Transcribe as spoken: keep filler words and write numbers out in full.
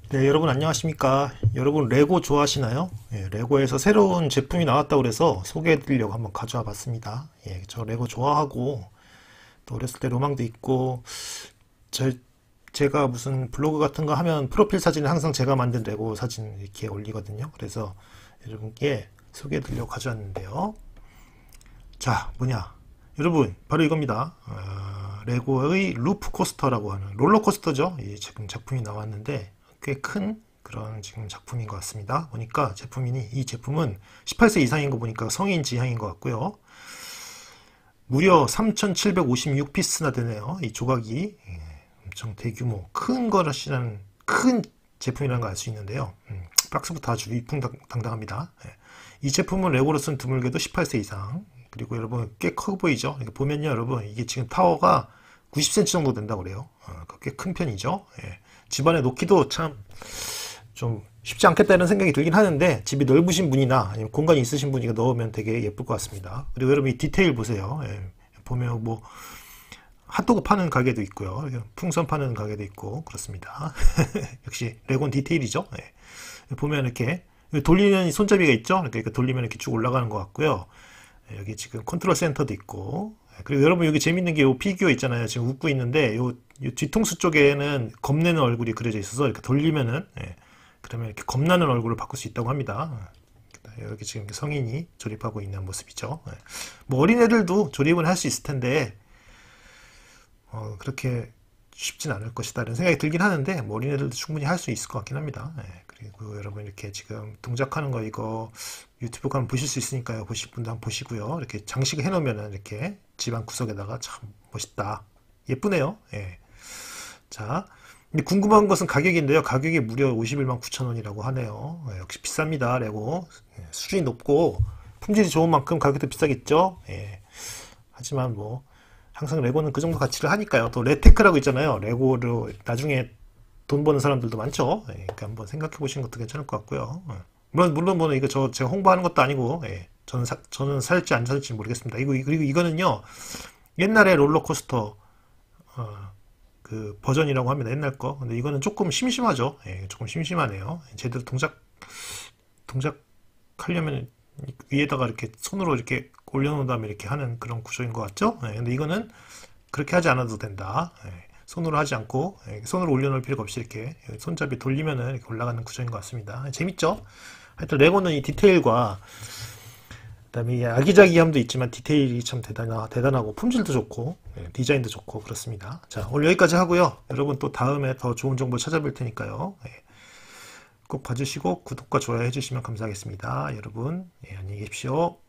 네, 여러분 안녕하십니까? 여러분 레고 좋아하시나요? 예, 레고에서 새로운 제품이 나왔다고 그래서 소개해 드리려고 한번 가져와 봤습니다. 예, 저 레고 좋아하고 또 어렸을 때 로망도 있고 저, 제가 무슨 블로그 같은 거 하면 프로필 사진을 항상 제가 만든 레고 사진 이렇게 올리거든요. 그래서 여러분께 소개해 드리려고 가져왔는데요. 자, 뭐냐? 여러분, 바로 이겁니다. 어, 레고의 루프 코스터라고 하는 롤러코스터죠. 이 지금 작품이 나왔는데 꽤 큰 그런 지금 작품인 것 같습니다. 보니까 제품이니 이 제품은 십팔 세 이상인 거 보니까 성인 지향인 것 같고요. 무려 삼천칠백오십육 피스나 되네요. 이 조각이 예, 엄청 대규모 큰 거라시는 큰 제품이라는 걸 알 수 있는데요. 음, 박스부터 아주 위풍당당합니다. 예. 이 제품은 레고로서는 드물게도 십팔 세 이상. 그리고 여러분 꽤 커 보이죠? 이렇게 보면요, 여러분 이게 지금 타워가 구십 센티미터 정도 된다고 그래요. 어, 꽤 큰 편이죠. 예. 집안에 놓기도 참 좀 쉽지 않겠다는 생각이 들긴 하는데 집이 넓으신 분이나 아니면 공간이 있으신 분이 넣으면 되게 예쁠 것 같습니다. 그리고 여러분 이 디테일 보세요. 예. 보면 뭐 핫도그 파는 가게도 있고요. 풍선 파는 가게도 있고 그렇습니다. 역시 레고는 디테일이죠. 예. 보면 이렇게 돌리는 손잡이가 있죠. 그러니까 돌리면 이렇게 쭉 올라가는 것 같고요. 여기 지금 컨트롤 센터도 있고, 그리고 여러분 여기 재밌는 게 요 피규어 있잖아요. 지금 웃고 있는데 요, 요 뒤통수 쪽에는 겁내는 얼굴이 그려져 있어서 이렇게 돌리면은 예, 그러면 이렇게 겁나는 얼굴을 바꿀 수 있다고 합니다. 여기 지금 성인이 조립하고 있는 모습이죠. 예. 뭐 어린애들도 조립은 할 수 있을 텐데 어, 그렇게 쉽진 않을 것이다 이런 생각이 들긴 하는데 뭐 어린애들도 충분히 할 수 있을 것 같긴 합니다. 예. 그리고 여러분 이렇게 지금 동작하는 거 이거 유튜브 가면 보실 수 있으니까요. 보실 분도 한번 보시고요. 이렇게 장식을 해놓으면 이렇게 집안 구석에다가 참 멋있다. 예쁘네요. 예. 자, 근데 궁금한 것은 가격인데요. 가격이 무려 오십일만 구천 원이라고 하네요. 예, 역시 비쌉니다. 레고 예, 수준이 높고 품질이 좋은 만큼 가격도 비싸겠죠. 예. 하지만 뭐 항상 레고는 그 정도 가치를 하니까요. 또 레테크라고 있잖아요. 레고로 나중에 돈 버는 사람들도 많죠. 예, 그러니까 한번 생각해 보시는 것도 괜찮을 것 같고요. 예. 물론 물론 뭐 이거 저 제가 홍보하는 것도 아니고 예, 저는 사, 저는 살지 안 살지 모르겠습니다. 이거 그리고 이거는요 옛날에 롤러코스터 어, 그 버전이라고 합니다. 옛날 거. 근데 이거는 조금 심심하죠. 예, 조금 심심하네요. 제대로 동작 동작 하려면 위에다가 이렇게 손으로 이렇게 올려놓은 다음에 이렇게 하는 그런 구조인 것 같죠? 예, 근데 이거는 그렇게 하지 않아도 된다. 예, 손으로 하지 않고 예, 손으로 올려놓을 필요가 없이 이렇게 손잡이 돌리면은 이렇게 올라가는 구조인 것 같습니다. 예, 재밌죠? 하여튼 레고는 이 디테일과 그다음에 이 아기자기함도 있지만 디테일이 참 대단하, 대단하고 품질도 좋고 예, 디자인도 좋고 그렇습니다. 자, 오늘 여기까지 하고요. 여러분 또 다음에 더 좋은 정보 찾아뵐 테니까요. 예, 꼭 봐주시고 구독과 좋아요 해주시면 감사하겠습니다. 여러분 예, 안녕히 계십시오.